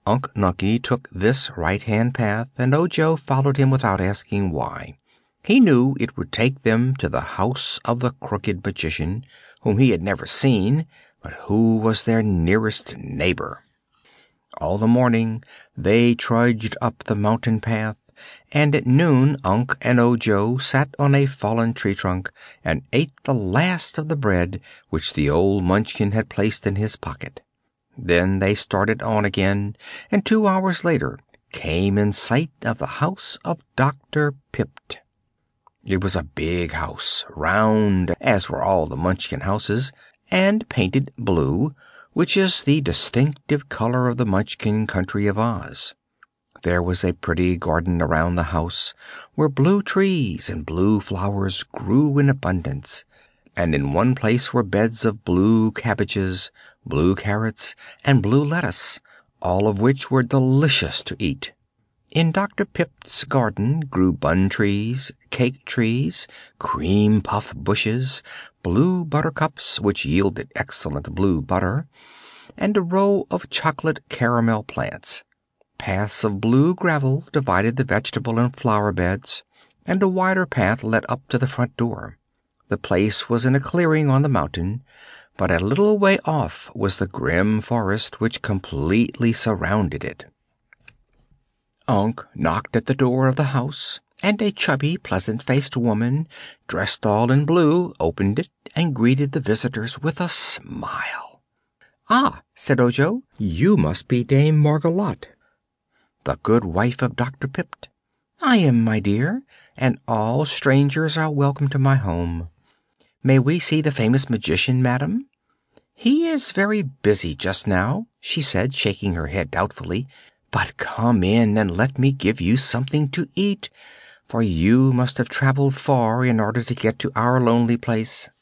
Unc Nunkie took this right-hand path, and Ojo followed him without asking why. He knew it would take them to the house of the Crooked Magician, whom he had never seen, but who was their nearest neighbor. All the morning they trudged up the mountain path, and at noon Unc and Ojo sat on a fallen tree trunk and ate the last of the bread which the old Munchkin had placed in his pocket. Then they started on again, and 2 hours later came in sight of the house of Dr. Pipt. It was a big house, round, as were all the Munchkin houses, and painted blue, which is the distinctive color of the Munchkin Country of Oz. There was a pretty garden around the house, where blue trees and blue flowers grew in abundance, and in one place were beds of blue cabbages, blue carrots, and blue lettuce, all of which were delicious to eat. In Dr. Pipt's garden grew bun trees, cake trees, cream puff bushes, blue buttercups, which yielded excellent blue butter, and a row of chocolate caramel plants. Paths of blue gravel divided the vegetable and flower beds, and a wider path led up to the front door. The place was in a clearing on the mountain, but a little way off was the grim forest which completely surrounded it. Unc knocked at the door of the house, and a chubby, pleasant-faced woman, dressed all in blue, opened it and greeted the visitors with a smile. "Ah," said Ojo, "you must be Dame Margolotte, the good wife of Dr. Pipt." "I am, my dear, and all strangers are welcome to my home. May we see the famous magician, madam?" "He is very busy just now," she said, shaking her head doubtfully. "But come in and let me give you something to eat, for you must have traveled far in order to get to our lonely place."